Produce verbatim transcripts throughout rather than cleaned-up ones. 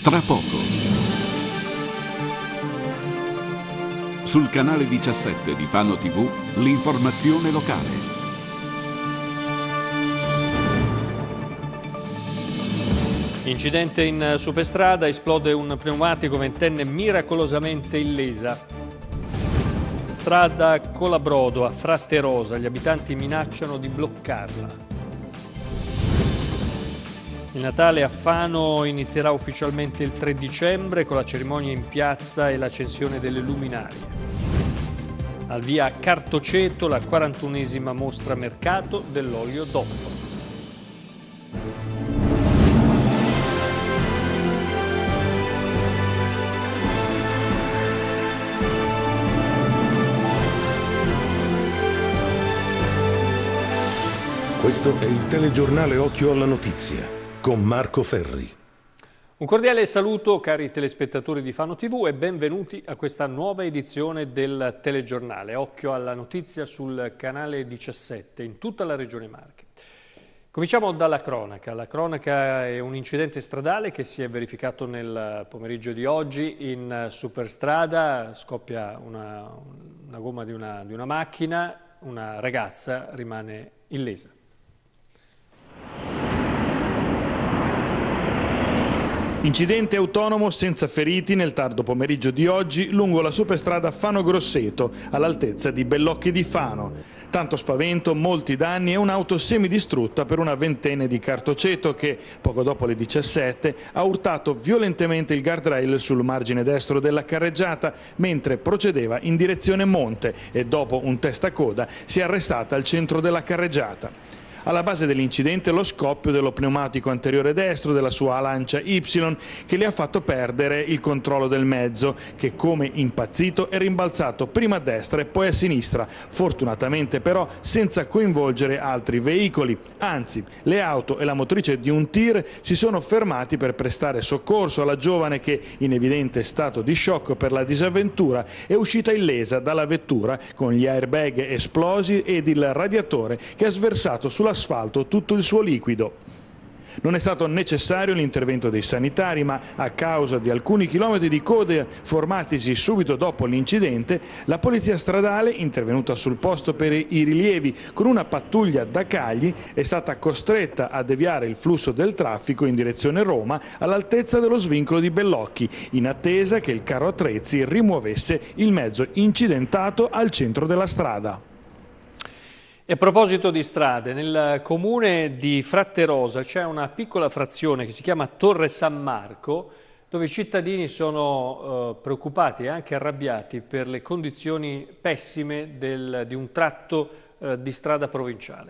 tra poco. Sul canale diciassette di Fano tivù, l'informazione locale. Incidente in superstrada, esplode un pneumatico, ventenne miracolosamente illesa. Strada Colabrodo a Fratterosa, gli abitanti minacciano di bloccarla. Il Natale a Fano inizierà ufficialmente il tre dicembre con la cerimonia in piazza e l'accensione delle luminarie. Al via a Cartoceto la quarantunesima mostra mercato dell'olio d'otto. Questo è il telegiornale Occhio alla Notizia con Marco Ferri. Un cordiale saluto cari telespettatori di Fano tivù e benvenuti a questa nuova edizione del telegiornale Occhio alla Notizia sul canale diciassette in tutta la regione Marche. Cominciamo dalla cronaca. La cronaca è un incidente stradale che si è verificato nel pomeriggio di oggi in superstrada. Scoppia una, una gomma di una, di una macchina, una ragazza rimane illesa. Incidente autonomo senza feriti nel tardo pomeriggio di oggi lungo la superstrada Fano-Grosseto, all'altezza di Bellocchi di Fano. Tanto spavento, molti danni e un'auto semidistrutta per una ventenne di Cartoceto che, poco dopo le diciassette, ha urtato violentemente il guardrail sul margine destro della carreggiata mentre procedeva in direzione Monte e dopo un testacoda si è arrestata al centro della carreggiata. Alla base dell'incidente lo scoppio dello pneumatico anteriore destro della sua Lancia Y che le ha fatto perdere il controllo del mezzo che, come impazzito, è rimbalzato prima a destra e poi a sinistra, fortunatamente però senza coinvolgere altri veicoli. Anzi, le auto e la motrice di un tir si sono fermati per prestare soccorso alla giovane che, in evidente stato di shock per la disavventura, è uscita illesa dalla vettura con gli airbag esplosi ed il radiatore che ha sversato sulla asfalto tutto il suo liquido. Non è stato necessario l'intervento dei sanitari, ma a causa di alcuni chilometri di code formatisi subito dopo l'incidente, la polizia stradale, intervenuta sul posto per i rilievi con una pattuglia da Cagli, è stata costretta a deviare il flusso del traffico in direzione Roma all'altezza dello svincolo di Bellocchi, in attesa che il carro attrezzi rimuovesse il mezzo incidentato al centro della strada. E a proposito di strade, nel comune di Fratterosa c'è una piccola frazione che si chiama Torre San Marco, dove i cittadini sono eh, preoccupati e anche arrabbiati per le condizioni pessime del, di un tratto eh, di strada provinciale.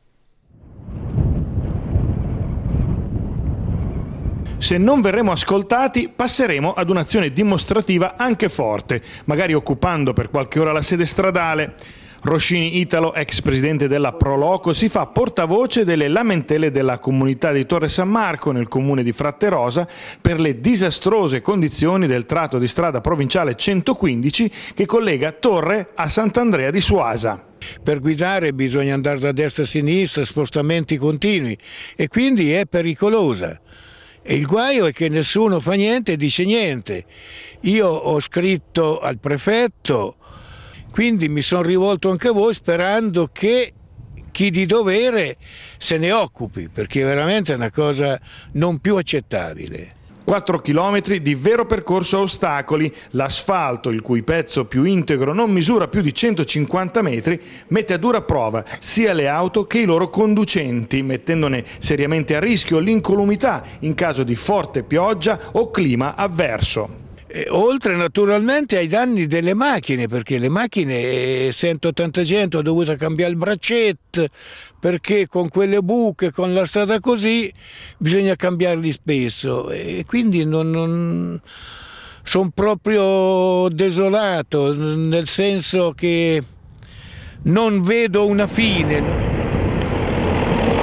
Se non verremo ascoltati, passeremo ad un'azione dimostrativa anche forte, magari occupando per qualche ora la sede stradale. Roscini Italo, ex presidente della Proloco, si fa portavoce delle lamentele della comunità di Torre San Marco nel comune di Fratterosa per le disastrose condizioni del tratto di strada provinciale centoquindici che collega Torre a Sant'Andrea di Suasa. Per guidare bisogna andare da destra a sinistra, spostamenti continui e quindi è pericolosa. E il guaio è che nessuno fa niente e dice niente. Io ho scritto al prefetto, quindi mi sono rivolto anche a voi sperando che chi di dovere se ne occupi, perché veramente è una cosa non più accettabile. quattro chilometri di vero percorso a ostacoli, l'asfalto, il cui pezzo più integro non misura più di centocinquanta metri, mette a dura prova sia le auto che i loro conducenti, mettendone seriamente a rischio l'incolumità in caso di forte pioggia o clima avverso. E oltre naturalmente ai danni delle macchine, perché le macchine, sento tanta gente, ho dovuto cambiare il braccetto, perché con quelle buche, con la strada così, bisogna cambiarli spesso e quindi non, non, sono proprio desolato, nel senso che non vedo una fine.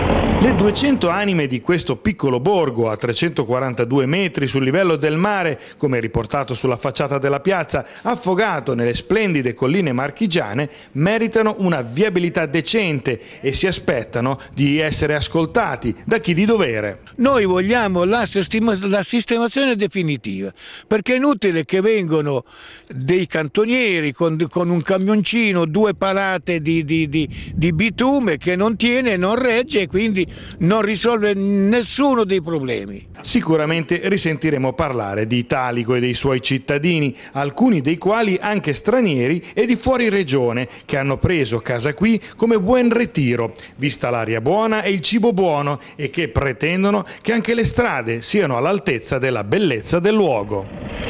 Le duecento anime di questo piccolo borgo a trecentoquarantadue metri sul livello del mare, come riportato sulla facciata della piazza, affogato nelle splendide colline marchigiane, meritano una viabilità decente e si aspettano di essere ascoltati da chi di dovere. Noi vogliamo la, sistema, la sistemazione definitiva, perché è inutile che vengano dei cantonieri con, con un camioncino, due palate di, di, di, di bitume che non tiene, non regge e quindi non risolve nessuno dei problemi. Sicuramente risentiremo parlare di Italico e dei suoi cittadini, alcuni dei quali anche stranieri e di fuori regione, che hanno preso casa qui come buon ritiro, vista l'aria buona e il cibo buono, e che pretendono che anche le strade siano all'altezza della bellezza del luogo.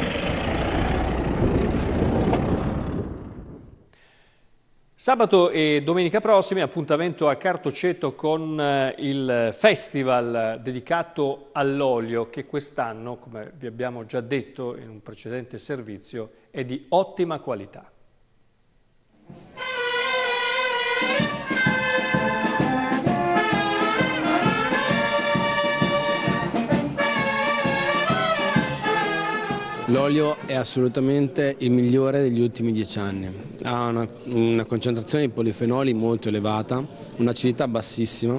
Sabato e domenica prossimi appuntamento a Cartoceto con il festival dedicato all'olio che quest'anno, come vi abbiamo già detto in un precedente servizio, è di ottima qualità. L'olio è assolutamente il migliore degli ultimi dieci anni, ha una, una concentrazione di polifenoli molto elevata, un'acidità bassissima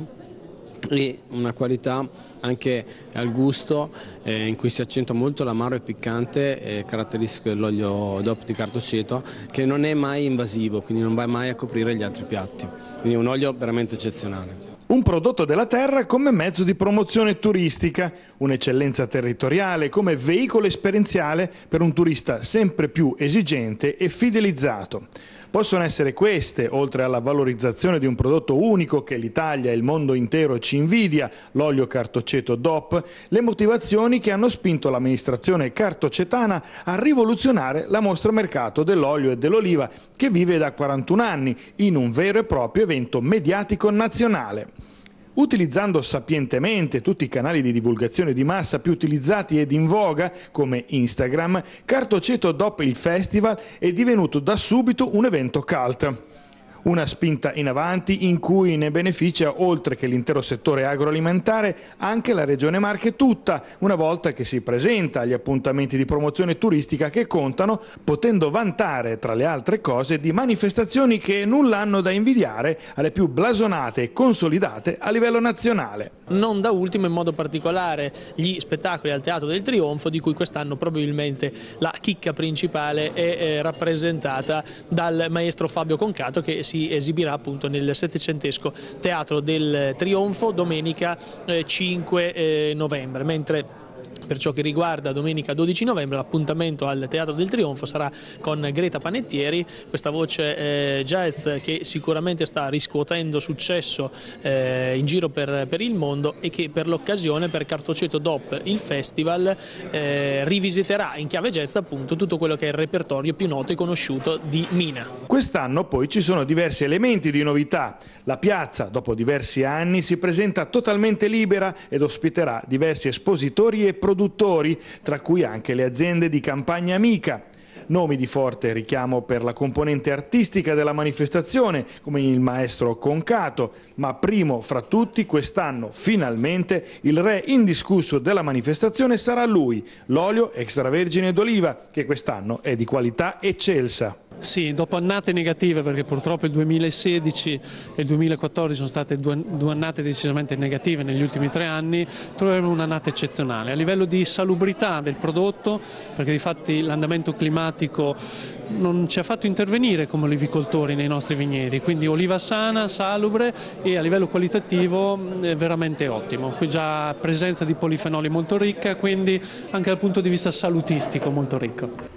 e una qualità anche al gusto eh, in cui si accentua molto l'amaro e piccante, eh, caratteristico dell'olio D O P di Cartoceto, che non è mai invasivo, quindi non va mai a coprire gli altri piatti, quindi è un olio veramente eccezionale. Un prodotto della terra come mezzo di promozione turistica, un'eccellenza territoriale come veicolo esperienziale per un turista sempre più esigente e fidelizzato. Possono essere queste, oltre alla valorizzazione di un prodotto unico che l'Italia e il mondo intero ci invidia, l'olio Cartoceto D O P, le motivazioni che hanno spinto l'amministrazione cartocetana a rivoluzionare la mostra mercato dell'olio e dell'oliva che vive da quarantuno anni in un vero e proprio evento mediatico nazionale. Utilizzando sapientemente tutti i canali di divulgazione di massa più utilizzati ed in voga, come Instagram, Cartoceto D O P il Festival è divenuto da subito un evento cult. Una spinta in avanti in cui ne beneficia, oltre che l'intero settore agroalimentare, anche la Regione Marche tutta, una volta che si presenta agli appuntamenti di promozione turistica che contano, potendo vantare, tra le altre cose, di manifestazioni che nulla hanno da invidiare alle più blasonate e consolidate a livello nazionale. Non da ultimo, in modo particolare, gli spettacoli al Teatro del Trionfo, di cui quest'anno probabilmente la chicca principale è eh, rappresentata dal maestro Fabio Concato, che si si esibirà appunto nel settecentesco Teatro del Trionfo domenica eh, cinque eh, novembre, mentre per ciò che riguarda domenica dodici novembre l'appuntamento al Teatro del Trionfo sarà con Greta Panettieri, questa voce eh, jazz che sicuramente sta riscuotendo successo eh, in giro per, per il mondo e che per l'occasione, per Cartoceto D O P il Festival, eh, rivisiterà in chiave jazz appunto tutto quello che è il repertorio più noto e conosciuto di Mina. Quest'anno poi ci sono diversi elementi di novità. La piazza, dopo diversi anni, si presenta totalmente libera ed ospiterà diversi espositori e produttori, tra cui anche le aziende di campagna amica. Nomi di forte richiamo per la componente artistica della manifestazione, come il maestro Concato, ma primo fra tutti quest'anno, finalmente, il re indiscusso della manifestazione sarà lui, l'olio extravergine d'oliva, che quest'anno è di qualità eccelsa. Sì, dopo annate negative, perché purtroppo il duemilasedici e il duemilaquattordici sono state due, due annate decisamente negative negli ultimi tre anni, troveremo un'annata eccezionale. A livello di salubrità del prodotto, perché difatti l'andamento climatico non ci ha fatto intervenire come olivicoltori nei nostri vigneti, quindi oliva sana, salubre e a livello qualitativo è veramente ottimo. Qui già presenza di polifenoli molto ricca, quindi anche dal punto di vista salutistico molto ricco.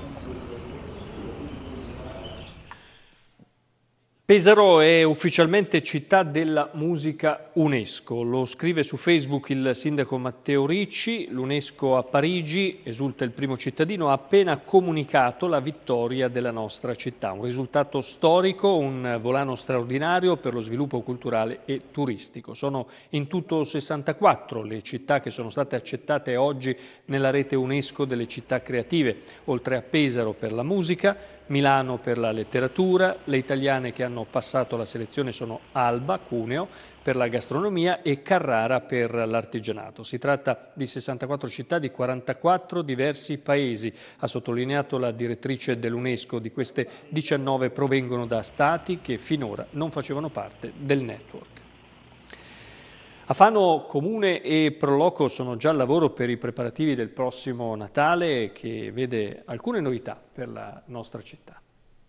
Pesaro è ufficialmente città della musica UNESCO, lo scrive su Facebook il sindaco Matteo Ricci. L'UNESCO a Parigi, esulta il primo cittadino, ha appena comunicato la vittoria della nostra città, un risultato storico, un volano straordinario per lo sviluppo culturale e turistico. Sono in tutto sessantaquattro le città che sono state accettate oggi nella rete UNESCO delle città creative, oltre a Pesaro per la musica, Milano per la letteratura. Le italiane che hanno passato la selezione sono Alba, Cuneo, per la gastronomia e Carrara per l'artigianato. Si tratta di sessantaquattro città di quarantaquattro diversi paesi. Ha sottolineato la direttrice dell'UNESCO. Di queste diciannove provengono da stati che finora non facevano parte del network. A Fano Comune e Proloco sono già al lavoro per i preparativi del prossimo Natale, che vede alcune novità per la nostra città.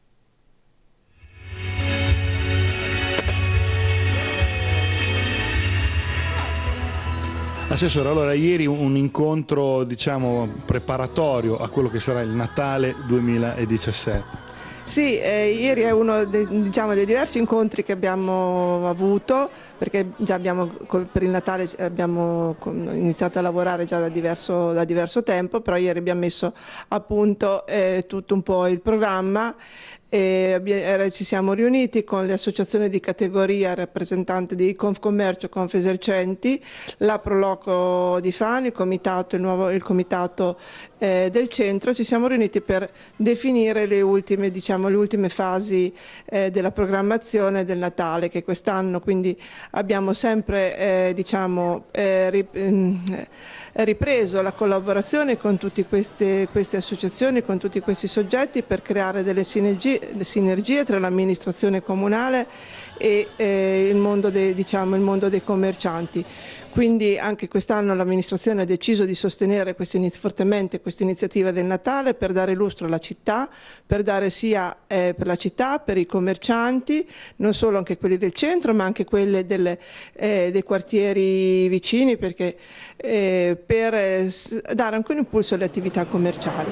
Assessore, allora ieri un incontro, diciamo, preparatorio a quello che sarà il Natale duemiladiciassette. Sì, eh, ieri è uno dei, diciamo, dei diversi incontri che abbiamo avuto, perché già abbiamo, per il Natale abbiamo iniziato a lavorare già da diverso, da diverso tempo, però ieri abbiamo messo a punto eh, tutto un po' il programma. E ci siamo riuniti con le associazioni di categoria, rappresentanti di Confcommercio, Confesercenti, la Proloco di Fano, il comitato, il nuovo, il comitato eh, del centro. Ci siamo riuniti per definire le ultime, diciamo, le ultime fasi eh, della programmazione del Natale, che quest'anno quindi abbiamo sempre eh, diciamo, eh, ripreso la collaborazione con tutte queste, queste associazioni, con tutti questi soggetti, per creare delle sinergie le sinergie tra l'amministrazione comunale e eh, il, mondo dei, diciamo, il mondo dei commercianti. Quindi anche quest'anno l'amministrazione ha deciso di sostenere questa, fortemente questa iniziativa del Natale per dare lustro alla città, per dare sia eh, per la città, per i commercianti, non solo anche quelli del centro ma anche quelli delle, eh, dei quartieri vicini, perché, eh, per eh, dare anche un impulso alle attività commerciali.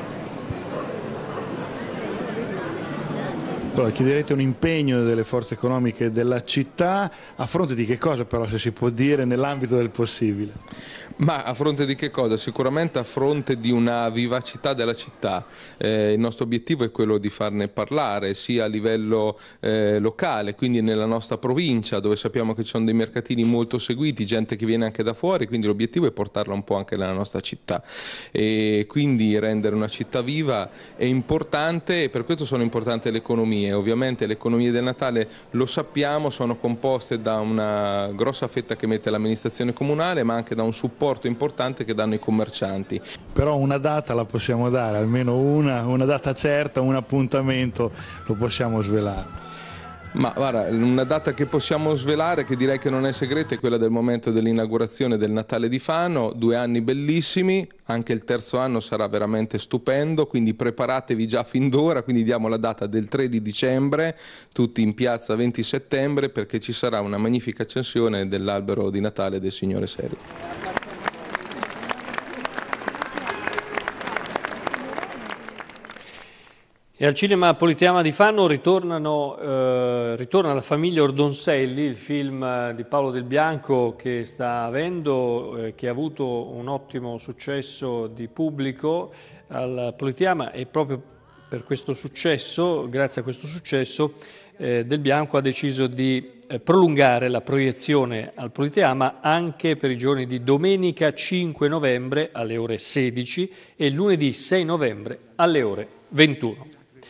Allora, chiederete un impegno delle forze economiche della città, a fronte di che cosa però, se si può dire, nell'ambito del possibile? Ma a fronte di che cosa? Sicuramente a fronte di una vivacità della città. Eh, il nostro obiettivo è quello di farne parlare sia a livello eh, locale, quindi nella nostra provincia, dove sappiamo che ci sono dei mercatini molto seguiti, gente che viene anche da fuori, quindi l'obiettivo è portarla un po' anche nella nostra città. E quindi rendere una città viva è importante, e per questo sono importanti le economie. Ovviamente le economie del Natale, lo sappiamo, sono composte da una grossa fetta che mette l'amministrazione comunale, ma anche da un supporto importante che danno i commercianti. Però una data la possiamo dare, almeno una, una data certa, un appuntamento lo possiamo svelare. Ma guarda, una data che possiamo svelare, che direi che non è segreta, è quella del momento dell'inaugurazione del Natale di Fano. Due anni bellissimi, anche il terzo anno sarà veramente stupendo, quindi preparatevi già fin d'ora, quindi diamo la data del tre di dicembre, tutti in piazza venti settembre, perché ci sarà una magnifica accensione dell'albero di Natale del Signore Serio. E al Cinema Politeama di Fano ritornano, eh, ritorna la famiglia Ordonselli, il film di Paolo Del Bianco che sta avendo, eh, che ha avuto un ottimo successo di pubblico al Politeama, e proprio per questo successo, grazie a questo successo, eh, Del Bianco ha deciso di eh, prolungare la proiezione al Politeama anche per i giorni di domenica cinque novembre alle ore sedici e lunedì sei novembre alle ore ventuno.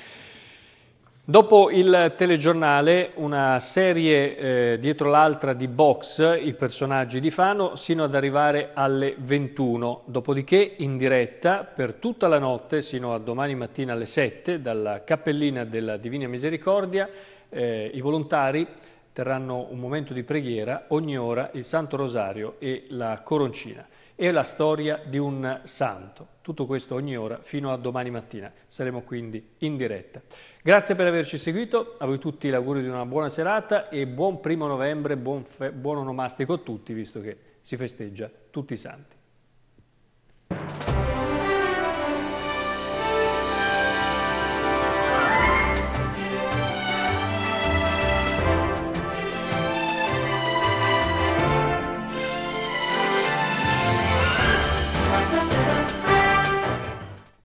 Dopo il telegiornale, una serie eh, dietro l'altra di box, i personaggi di Fano, sino ad arrivare alle ventuno. Dopodiché in diretta per tutta la notte, sino a domani mattina alle sette, dalla Cappellina della Divina Misericordia, eh, i volontari terranno un momento di preghiera, ogni ora il Santo Rosario e la Coroncina. E la storia di un santo. Tutto questo ogni ora fino a domani mattina. Saremo quindi in diretta. Grazie per averci seguito, a voi tutti l'augurio di una buona serata e buon primo novembre, buon, buon onomastico a tutti, visto che si festeggia tutti i santi.